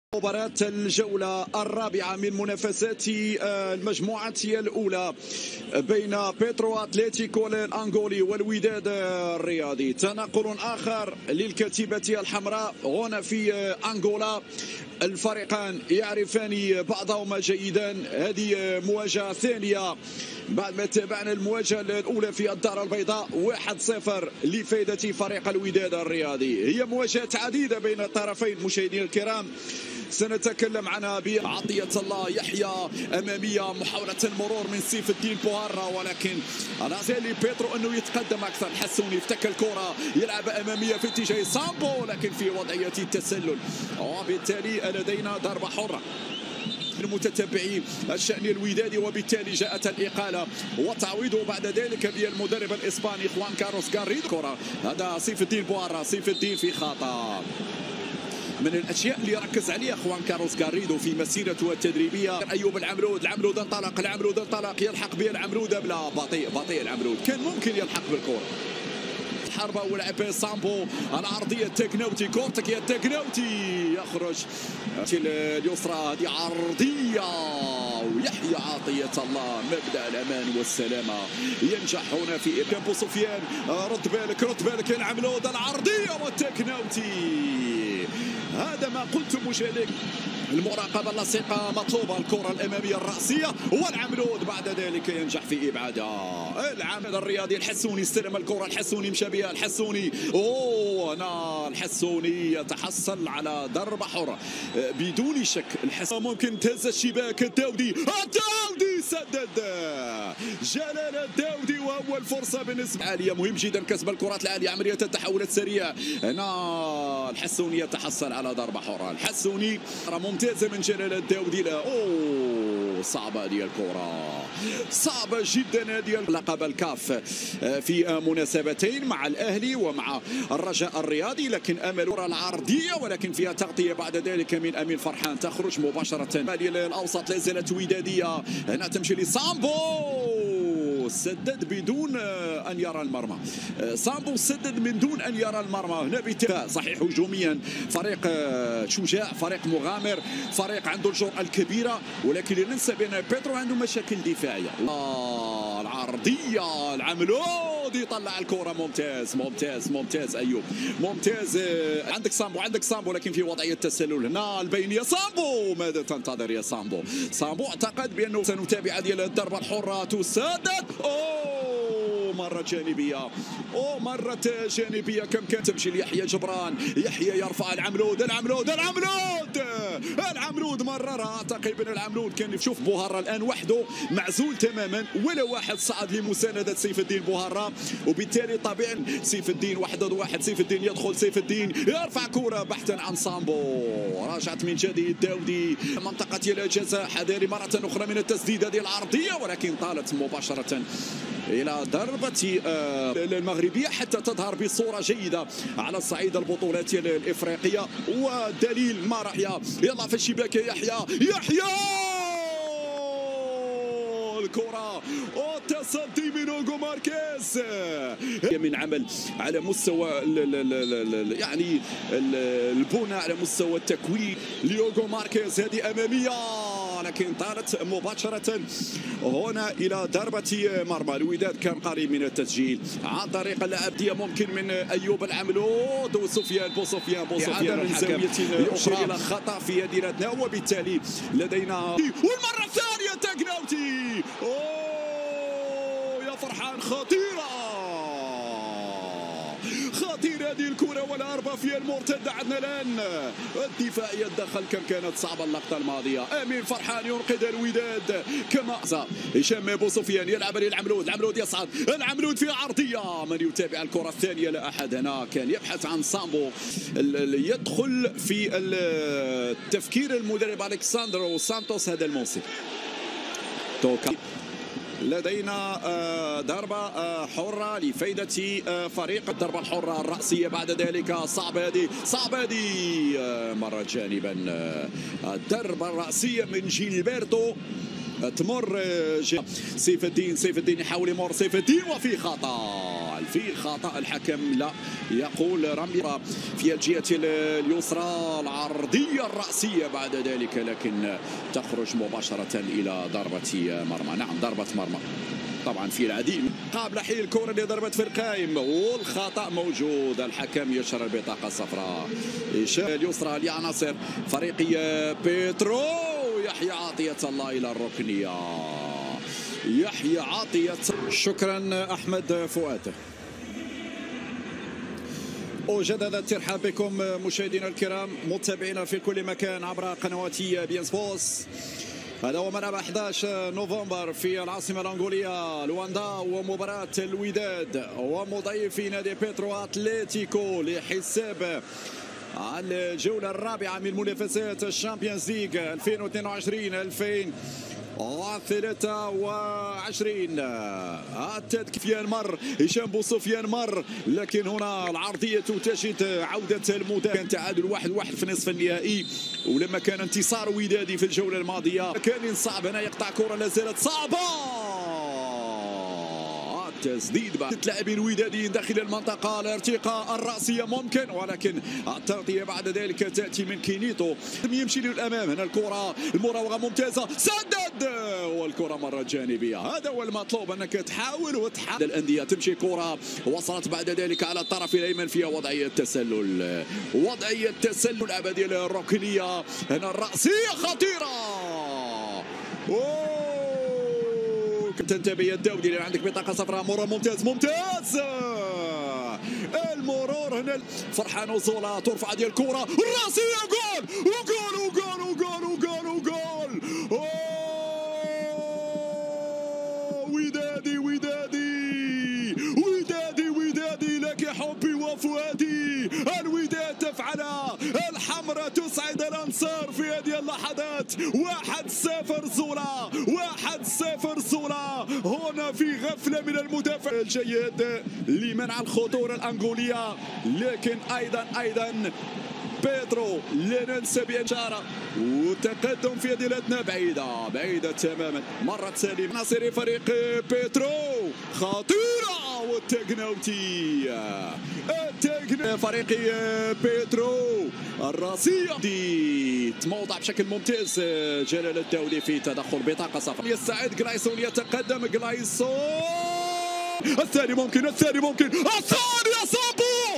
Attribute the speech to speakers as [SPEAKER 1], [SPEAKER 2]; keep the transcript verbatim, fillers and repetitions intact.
[SPEAKER 1] مباراة الجولة الرابعة من منافسات المجموعة الأولى بين بيترو أتليتيكو الأنغولي والوداد الرياضي. تنقل آخر للكتيبة الحمراء هنا في أنغولا. الفريقان يعرفان بعضهما جيدا. هذه مواجهة ثانية بعد ما تابعنا المواجهة الأولى في الدار البيضاء واحد صفر لفائدة فريق الوداد الرياضي. هي مواجهات عديدة بين الطرفين مشاهدينا الكرام، سنتكلم عنها بعطية الله يحيى أمامية محاولة المرور من سيف الدين بوهارا، ولكن لا زال بيترو أنه يتقدم أكثر. الحسوني افتك الكرة يلعب أمامية في اتجاه سامبو لكن في وضعية التسلل، وبالتالي لدينا ضربة حرة المتتبعين الشأن الودادي، وبالتالي جاءت الإقالة وتعويضه بعد ذلك بالمدرب الإسباني خوان كارلوس غاريدو. كرة هذا سيف الدين بوهارا، سيف الدين في خطأ. من الاشياء اللي ركز عليها خوان كارلوس غاريدو في مسيرته التدريبيه. ايوب العمرود، العمرود انطلق، العمرود انطلق، يلحق به العمرود، بلا بطيء بطيء العمرود، كان ممكن يلحق بالكره. حربه ولعب سامبو على عرضيه تكنوتي، كورتك يا تكنوتي يخرج اليسرى، هذه عرضيه ويحيى عطيه الله مبدا الامان والسلامه ينجح هنا في ابو سفيان. رد بالك رد بالك العمرود، العرضيه والتكنوتي. هذا ما قلت مشاهديك، المراقبه اللصيقه مطلوبه. الكره الاماميه الراسيه والعمرود بعد ذلك ينجح في ابعادها. العامل الرياضي الحسوني استلم الكره، الحسوني مشى بها، الحسوني اوه هنا الحسوني يتحصل على ضربه حره بدون شك. الحسوني ممكن تهز الشباك. الداودي الداودي سدد، جلال الداودي واول فرصه بالنسبه عاليه. مهم جدا كسب الكرات العاليه، عمليه التحولات السريعه. هنا الحسوني يتحصل على ضربه حره. الحسوني ممتازه من جلال الداودي. لا اوه صعبه هذه الكره، صعبه جدا هذه. لقب الكاف في مناسبتين مع الاهلي ومع الرجاء الرياضي، لكن امل الكره العرضيه ولكن فيها تغطيه بعد ذلك من امين فرحان تخرج مباشره. الاوسط لا زالت وداديه، هنا تمشي لسامبو، سدد بدون ان يرى المرمى. سامبو سدد من دون ان يرى المرمى. هنا بتاع صحيح هجوميا فريق شجاع، فريق مغامر، فريق عنده الجرأة الكبيره، ولكن لا ننسى بان بيترو عنده مشاكل دفاعيه. آه العرضيه، العملود يطلع الكره، ممتاز ممتاز ممتاز ايوب ممتاز. عندك سامبو عندك سامبو لكن في وضعيه تسلل. هنا البينيه سامبو، ماذا تنتظر يا سامبو؟ سامبو اعتقد بانه سنتابع ديال الضربه الحره تسدد. اوه مرة جانبية، اوه مرة جانبية. كم كانت تمشي ليحيى جبران، يحيى يرفع العمرود، العمرود العمرود العمرود مررها. اعتقد بان العمرود كان يشوف بوهارا الان وحده معزول تماما، ولا واحد صعد لمساندة سيف الدين بوهارا، وبالتالي طبيعي سيف الدين واحد ضد واحد. سيف الدين يدخل، سيف الدين يرفع كرة بحثا عن سامبو، راجعت من جديد الداودي منطقة الجزاء. حذاري مرة اخرى من التسديدة هذه العرضية ولكن طالت مباشرة إلى ضربة المغربية حتى تظهر بصورة جيدة على الصعيد البطولات الإفريقية. ودليل ما راح يلا في الشباك يحيى يحيى الكرة والتصدي من اوغو ماركيز. من عمل على مستوى ال ال ال يعني البناء، على مستوى التكوين لأوغو ماركيز. هذه أمامية لكن طالت مباشرة هنا إلى ضربة مرمى. الوداد كان قريب من التسجيل عن طريق اللاعب دي ممكن من أيوب العملود وسفيان بوسفيان بوسفيان من زاوية أخرى إلى خطأ في يدينتنا، وبالتالي لدينا والمرة الثانية تكنوتي. أوه يا فرحان، خطيرة خطيرة هذه الكرة والهربة في المرتدة. عندنا الآن الدفاع يتدخل، كم كانت صعبة اللقطة الماضية. أمين فرحان ينقذ الوداد كما هشام بو سفيان يلعب للعمرود، العمرود يصعد، العمرود في عرضية. من يتابع الكرة الثانية لا أحد. هنا كان يبحث عن سامبو، يدخل في التفكير المدرب ألكساندرو سانتوس هذا الموسم. توكا لدينا ضربة حرة لفائدة فريق. الضربة الحرة الرأسية بعد ذلك صعبة هذه، صعبة هذه مرة جانبا. الضربة الرأسية من جيلبرتو تمر. سيف الدين سيف الدين يحاول يمر، سيف الدين وفي خطأ. هل في خطأ؟ الحكم لا، يقول رمي في الجهة اليسرى، العرضية الرأسية بعد ذلك، لكن تخرج مباشرة إلى ضربة مرمى. نعم ضربة مرمى طبعا في العديد قابل حين الكرة اللي ضربت في القائم والخطأ موجود. الحكم يشر البطاقة الصفراء. إشارة اليسرى لعناصر فريق بيترو. يحيى عطية الله إلى الركنية. يحيى عطية. شكرا أحمد فؤاد. أجدد الترحاب بكم مشاهدينا الكرام متابعينا في كل مكان عبر قنوات بي ان سبورتس. هذا هو ملعب أحد عشر نوفمبر في العاصمة الأنغولية لواندا، ومباراة الوداد ومضيفي نادي بيترو أتلتيكو لحساب الجولة الرابعة من منافسات الشامبيونز ليج ألفين واثنين وعشرين ألفين وثلاثة وعشرين. التذكير مر هشام بوسفيان مر، لكن هنا العرضية تجد عودة المدافع. كان تعادل واحد واحد في نصف النهائي، ولما كان انتصار ودادي في الجولة الماضية كان صعب. هنا يقطع كرة لا زالت صعبة، تسديد بعد لاعبين وداديين داخل المنطقة. الارتقاء الرأسية ممكن، ولكن التغطية بعد ذلك تأتي من كينيتو. يمشي للأمام. هنا الكرة المراوغة ممتازة، سدد والكرة مرة جانبية. هذا هو المطلوب، أنك تحاول وتحاول. الأندية تمشي كرة وصلت بعد ذلك على الطرف الأيمن فيها وضعية تسلل، وضعية تسلل الأبدية الركنية. هنا الرأسية خطيرة. أوه. تنتبه الداودي اللي عندك بطاقة صفراء. مرور ممتاز ممتاز. المرور هنا فرحان وزولا ترفع ديال الكرة الراسية. جول وجول وجول وجول وجول وجول. ودادي ودادي ودادي ودادي لك حبي وفؤادي. الوداد تفعلها، الحمراء تسعد الانصار في هذه اللحظات. واحد صفر زولا، واحد صفر زولا. هنا في غفلة من المدافع الجيد لمنع الخطورة الأنغولية، لكن أيضا أيضا بيترو لا ننسى بإشارة وتقدم في هذه الأثناء بعيدة بعيدة تماما. مرة سليم ناصري فريق بيترو خطيرة، والتقناوتي التقنا فريق بيترو الراسية دي موضع بشكل ممتاز. جلال الداودي في تدخل بطاقة صفراء. يستعد جلايسون، يتقدم جلايسون. الثاني ممكن، الثاني ممكن، الثاني صابو